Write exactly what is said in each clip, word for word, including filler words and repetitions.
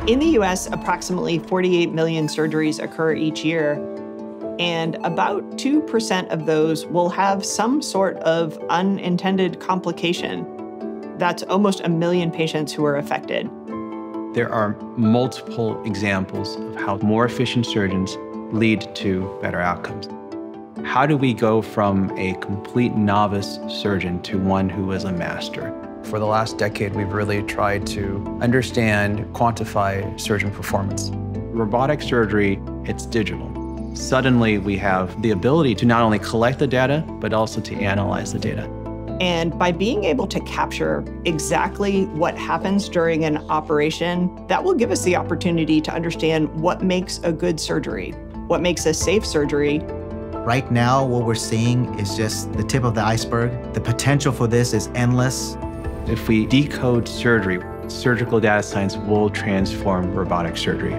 In the U S, approximately forty-eight million surgeries occur each year, and about two percent of those will have some sort of unintended complication. That's almost a million patients who are affected. There are multiple examples of how more efficient surgeons lead to better outcomes. How do we go from a complete novice surgeon to one who is a master? For the last decade, we've really tried to understand, quantify surgeon performance. Robotic surgery, it's digital. Suddenly, we have the ability to not only collect the data, but also to analyze the data. And by being able to capture exactly what happens during an operation, that will give us the opportunity to understand what makes a good surgery, what makes a safe surgery. Right now, what we're seeing is just the tip of the iceberg. The potential for this is endless. If we decode surgery, surgical data science will transform robotic surgery.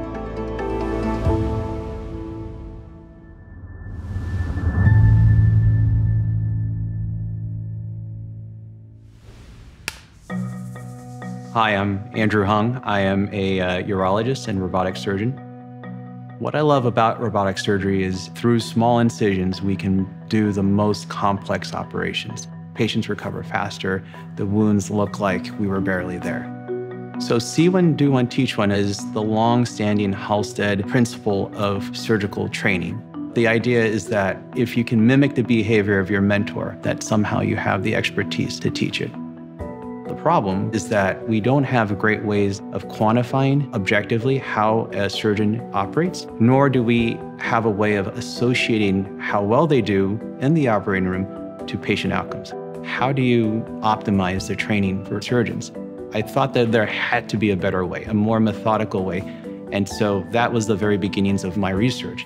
Hi, I'm Andrew Hung. I am a uh, urologist and robotic surgeon. What I love about robotic surgery is through small incisions, we can do the most complex operations. Patients recover faster. The wounds look like we were barely there. So see one, do one, teach one is the long-standing Halstead principle of surgical training. The idea is that if you can mimic the behavior of your mentor, that somehow you have the expertise to teach it. The problem is that we don't have great ways of quantifying objectively how a surgeon operates, nor do we have a way of associating how well they do in the operating room to patient outcomes. How do you optimize the training for surgeons? I thought that there had to be a better way, a more methodical way, and so that was the very beginnings of my research.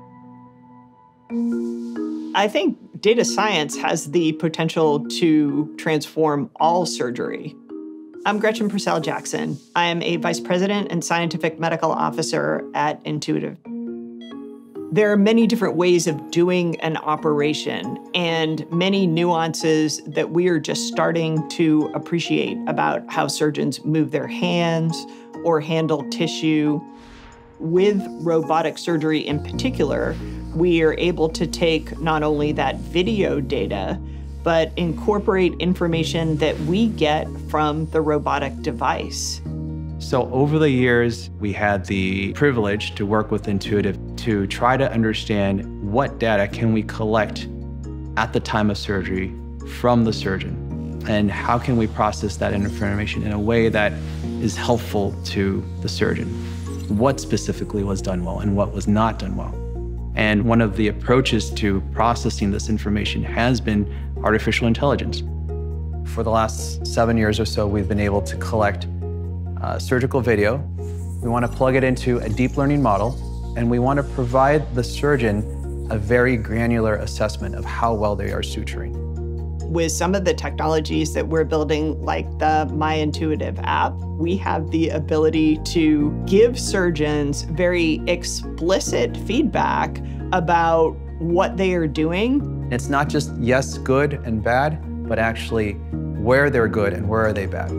I think data science has the potential to transform all surgery. I'm Gretchen Purcell Jackson. I am a vice president and scientific medical officer at Intuitive. There are many different ways of doing an operation and many nuances that we are just starting to appreciate about how surgeons move their hands or handle tissue. With robotic surgery in particular, we are able to take not only that video data, but incorporate information that we get from the robotic device. So over the years, we had the privilege to work with Intuitive to try to understand what data can we collect at the time of surgery from the surgeon, and how can we process that information in a way that is helpful to the surgeon. What specifically was done well and what was not done well. And one of the approaches to processing this information has been artificial intelligence. For the last seven years or so, we've been able to collect uh, surgical video. We want to plug it into a deep learning model, and we want to provide the surgeon a very granular assessment of how well they are suturing. With some of the technologies that we're building, like the My Intuitive app, we have the ability to give surgeons very explicit feedback about what they are doing. It's not just yes, good and bad, but actually where they're good and where are they bad.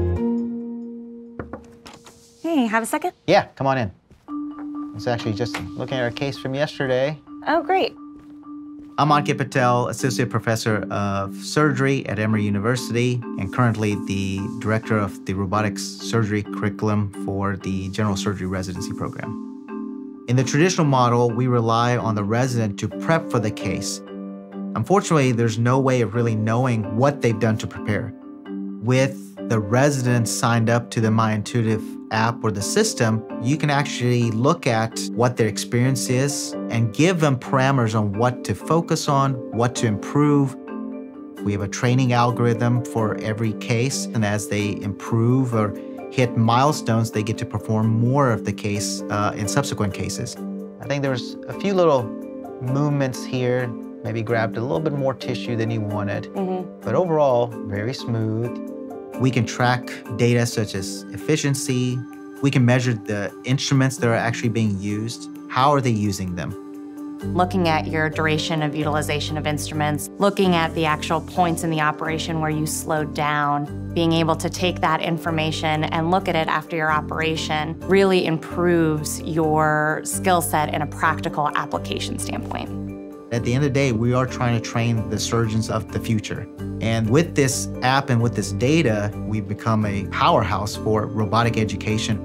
Hey, have a second? Yeah, come on in. I was actually just looking at our case from yesterday. Oh, great. I'm Ankit Patel, Associate Professor of Surgery at Emory University, and currently the Director of the Robotics Surgery Curriculum for the General Surgery Residency Program. In the traditional model, we rely on the resident to prep for the case. Unfortunately, there's no way of really knowing what they've done to prepare. With the residents signed up to the My Intuitive app or the system, you can actually look at what their experience is and give them parameters on what to focus on, what to improve. We have a training algorithm for every case, and as they improve or hit milestones, they get to perform more of the case uh, in subsequent cases. I think there's a few little movements here, maybe grabbed a little bit more tissue than you wanted, mm-hmm. but overall, very smooth. We can track data such as efficiency. We can measure the instruments that are actually being used. How are they using them? looking at your duration of utilization of instruments, looking at the actual points in the operation where you slowed down, being able to take that information and look at it after your operation really improves your skill set in a practical application standpoint. At the end of the day, we are trying to train the surgeons of the future. And with this app and with this data, we've become a powerhouse for robotic education.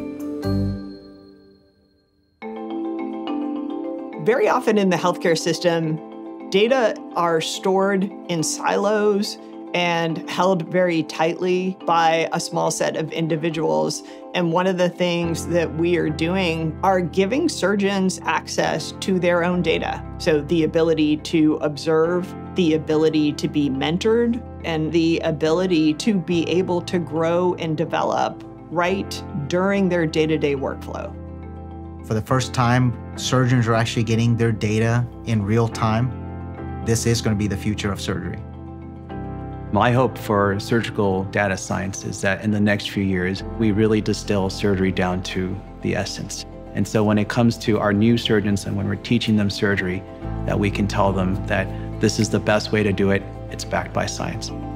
Very often in the healthcare system, data are stored in silos and held very tightly by a small set of individuals. And one of the things that we are doing are giving surgeons access to their own data. So the ability to observe, the ability to be mentored, and the ability to be able to grow and develop right during their day-to-day workflow. For the first time, surgeons are actually getting their data in real time. This is going to be the future of surgery. My hope for surgical data science is that in the next few years, we really distill surgery down to the essence. And so when it comes to our new surgeons and when we're teaching them surgery, that we can tell them that this is the best way to do it, it's backed by science.